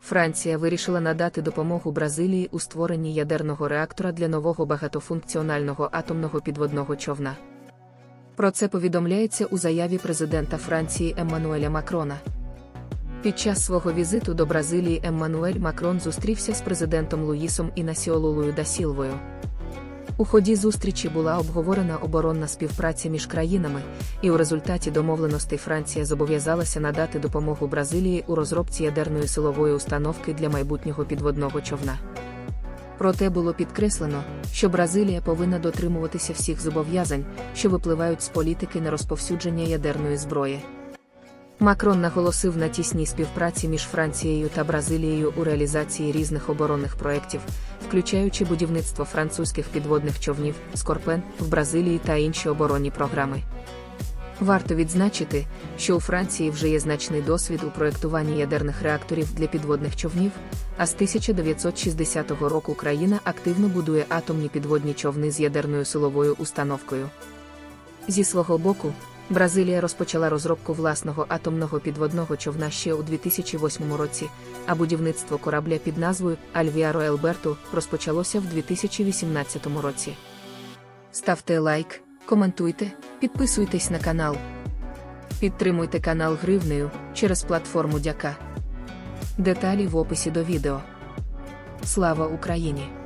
Франція вирішила надати допомогу Бразилії у створенні ядерного реактора для нового багатофункціонального атомного підводного човна. Про це повідомляється у заяві президента Франції Еммануеля Макрона. Під час свого візиту до Бразилії Еммануель Макрон зустрівся з президентом Луїсом Інасіо Лулою да Сілвою. У ході зустрічі була обговорена оборонна співпраця між країнами, і у результаті домовленостей Франція зобов'язалася надати допомогу Бразилії у розробці ядерної силової установки для майбутнього підводного човна. Проте було підкреслено, що Бразилія повинна дотримуватися всіх зобов'язань, що випливають з політики на розповсюдження ядерної зброї. Макрон наголосив на тісній співпраці між Францією та Бразилією у реалізації різних оборонних проєктів, включаючи будівництво французьких підводних човнів «Скорпен» в Бразилії та інші оборонні програми. Варто відзначити, що у Франції вже є значний досвід у проєктуванні ядерних реакторів для підводних човнів, а з 1960 року країна активно будує атомні підводні човни з ядерною силовою установкою. Зі свого боку, Бразилія розпочала розробку власного атомного підводного човна ще у 2008 році, а будівництво корабля під назвою «Альвіаро Елберту» розпочалося в 2018 році. Ставте лайк, коментуйте, підписуйтесь на канал. Підтримуйте канал гривнею через платформу Дяка. Деталі в описі до відео. Слава Україні!